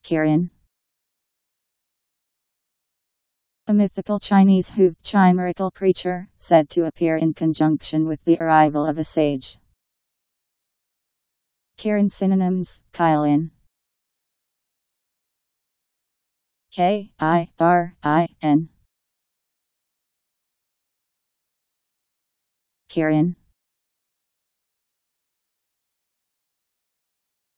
Kirin. A mythical Chinese hooved chimerical creature, said to appear in conjunction with the arrival of a sage. Kirin synonyms: qilin, Kirin, Kirin.